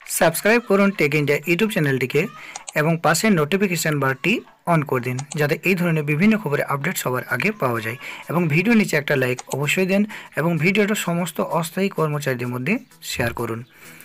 Subscribe করুন take India YouTube চ্যানেলটিকে এবং পাশের নোটিফিকেশন বারটি অন করে দিন যাতে এই ধরনের বিভিন্ন খবরের আপডেট সবার আগে পাওয়া যায়। এবং ভিডিও নিচে একটা লাইক অবশ্যই দেন এবং ভিডিওটা সমস্ত অস্থায়ী কর্মচারীদের মধ্যে শেয়ার করুন।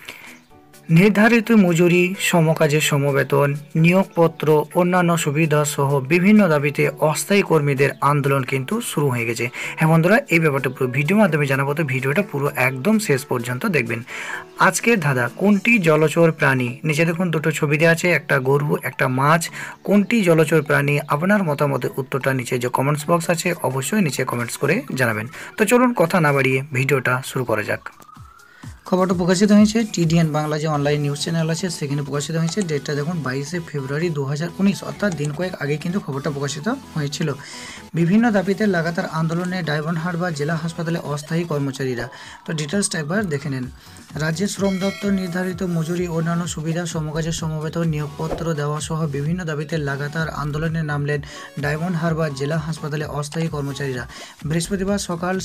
নির্ধারিত মজুরি, সমকাজের সমবেতন, নিয়োগপত্র, অন্যান্য সুবিধা সহ বিভিন্ন দাবিতে অস্থায়ী কর্মীদের আন্দোলন কিন্তু শুরু হয়ে গেছে। হ্যাঁ বন্ধুরা, এই ব্যাপারটা পুরো ভিডিওর মাধ্যমে জানাবো, তো ভিডিওটা পুরো একদম শেষ পর্যন্ত দেখবেন। আজকের ধাঁধা, কোনটি জলচর প্রাণী? নিচে দেখুন দুটো ছবি দেওয়া আছে, একটা গরু একটা মাছ। কোনটি জলচর প্রাণী? আপনার মতামতের উত্তরটা নিচে যে কমেন্টস বক্স আছে অবশ্যই নিচে কমেন্টস করে জানাবেন। তো চলুন কথা না বাড়িয়ে ভিডিওটা শুরু করা যাক। খবরটা প্রকাশিত হয়েছে টিডিএন বাংলা যে অনলাইন নিউজ চ্যানেল আছে সেখানে প্রকাশিত হয়েছে। ডেটটা দেখুন 22শে ফেব্রুয়ারি 2019, অর্থাৎ দিন কয়েক আগে কিন্তু খবরটা প্রকাশিত হয়েছিল। বিভিন্ন দাবিতে লাগাতার আন্দোলনে ডায়মন্ড হারবার জেলা হাসপাতালে অস্থায়ী কর্মচারীরা। তো ডিটেলসটা একবার দেখে নেন। রাজ্যের শ্রম দপ্তর নির্ধারিত মজুরি, অন্যান্য সুবিধা, সমকাজের সমবেতন, নিয়োগপত্র দেওয়া সহ বিভিন্ন দাবিতে লাগাতার আন্দোলনে নামলেন ডায়মন্ড হারবার জেলা হাসপাতালে অস্থায়ী কর্মচারীরা। বৃহস্পতিবার সকাল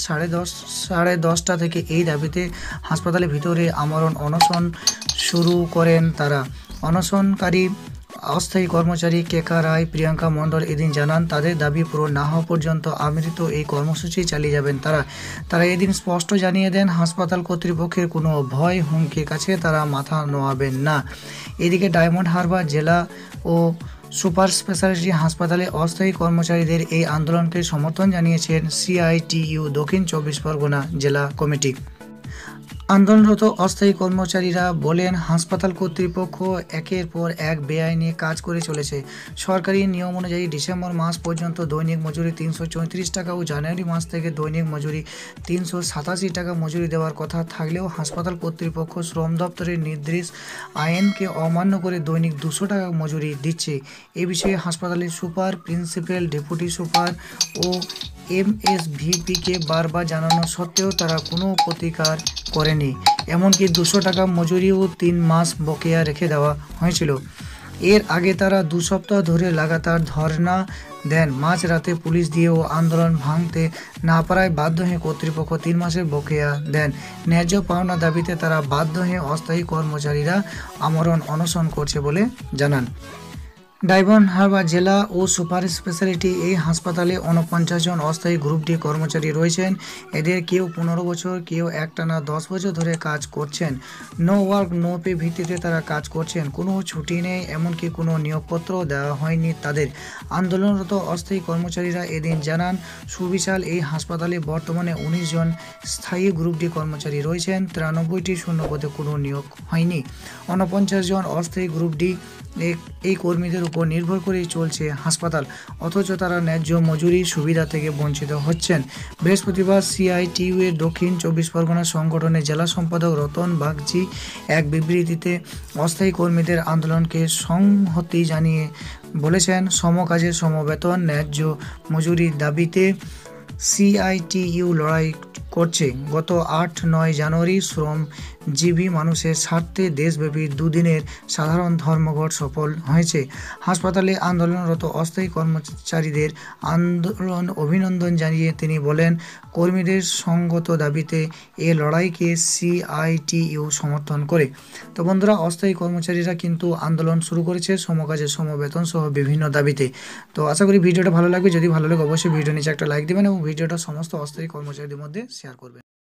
10:30 থেকে এই দাবিতে হাসপাতালে ভিতরে আমরণ অনশন শুরু করেন তারা। অনশনকারী অস্থায়ী কর্মচারী কেকা রায়, প্রিয়াঙ্কা মণ্ডল এদিন জানান, তাদের দাবি পূরণ না হওয়া পর্যন্ত আমৃত এই কর্মসূচি চালিয়ে যাবেন তারা এদিন স্পষ্ট জানিয়ে দেন, হাসপাতাল কর্তৃপক্ষের কোনো ভয় হুমকির কাছে তারা মাথা নোয়াবেন না। এদিকে ডায়মন্ড হারবার জেলা ও সুপার স্পেশালিটি হাসপাতালে অস্থায়ী কর্মচারীদের এই আন্দোলনকে সমর্থন জানিয়েছেন সিআইটিইউ দক্ষিণ 24 পরগনা জেলা কমিটি। আন্দোলনরত অস্থায়ী কর্মচারীরা বলেন, হাসপাতাল কর্তৃপক্ষ একের পর এক বেআইনি কাজ করে চলেছে। সরকারি নিয়ম অনুযায়ী ডিসেম্বর মাস পর্যন্ত দৈনিক মজুরি 334 টাকা ও জানুয়ারি মাস থেকে দৈনিক মজুরি 387 টাকা মজুরি দেওয়ার কথা থাকলেও হাসপাতাল কর্তৃপক্ষ শ্রম দপ্তরের নির্দেশ আইনকে অমান্য করে দৈনিক 200 টাকা মজুরি দিচ্ছে। এ বিষয়ে হাসপাতালের সুপার, প্রিন্সিপাল, ডেপুটি সুপার ও এমএসভিপিকে বারবার জানানো সত্ত্বেও তারা কোনো প্রতিকার করেনি। এমনকি 200 টাকা মজুরিও 3 মাস বকেয়া রেখে দেওয়া হয়েছিল। এর আগে তারা 2 সপ্তাহ ধরে লাগাতার ধর্ণা দেন। মাঝরাতে পুলিশ দিয়েও আন্দোলন ভাঙতে না পারায় বাধ্য হয়ে কর্তৃপক্ষ 3 মাসের বকেয়া দেন। ন্যায্য পাওনা দাবিতে তারা বাধ্য হয়ে অস্থায়ী কর্মচারীরা আমরণ অনশন করছে বলে জানান। ডায়মন্ড হারবার জেলা ও সুপার স্পেশালিটি এই হাসপাতালে 49 জন অস্থায়ী গ্রুপ ডি কর্মচারী রয়েছেন। এদের কেউ 15 বছর, কেউ একটানা 10 বছর ধরে কাজ করছেন। নো ওয়ার্ক নো পে ভিত্তিতে তারা কাজ করছেন। কোনো ছুটি নেই, এমনকি কোনো নিয়োগপত্র দেওয়া হয়নি তাদের। আন্দোলনরত অস্থায়ী কর্মচারীরা এদিন জানান, সুবিশাল এই হাসপাতালে বর্তমানে 19 জন স্থায়ী গ্রুপ ডি কর্মচারী রয়েছেন। 93টি শূন্যপদে কোনো নিয়োগ হয়নি। 49 জন অস্থায়ী গ্রুপ ডি এই কর্মীদের উপর নির্ভর করেই চলছে হাসপাতাল, অথচ তারা ন্যায্য মজুরি সুবিধা থেকে বঞ্চিত হচ্ছেন। বৃহস্পতিবার সিআইটিইউ এর দক্ষিণ 24 পরগনা সংগঠনের জেলা সম্পাদক রতন বাগচি এক বিবৃতিতে অস্থায়ী কর্মীদের আন্দোলনকে সংহতি জানিয়ে বলেছেন, সমকাজের সমবেতন, ন্যায্য মজুরির দাবিতে সিআইটিইউ লড়াই করছে। গত 8-9 জানুয়ারি শ্রমজীবী মানুষের স্বার্থে দেশব্যাপী দুদিনের সাধারণ ধর্মঘট সফল হয়েছে। হাসপাতালে আন্দোলনরত অস্থায়ী কর্মচারীদের আন্দোলন অভিনন্দন জানিয়ে তিনি বলেন, কর্মীদের সঙ্গত দাবিতে এ লড়াইকে সিআইটিইউ সমর্থন করে। তো বন্ধুরা, অস্থায়ী কর্মচারীরা কিন্তু আন্দোলন শুরু করেছে সমকাজের সমবেতন সহ বিভিন্ন দাবিতে। তো আশা করি ভিডিওটা ভালো লাগবে। যদি ভালো লাগে অবশ্যই ভিডিও নিচে একটা লাইক দেবেন এবং ভিডিওটা সমস্ত অস্থায়ী কর্মচারীদের মধ্যে শেয়ার করবেন।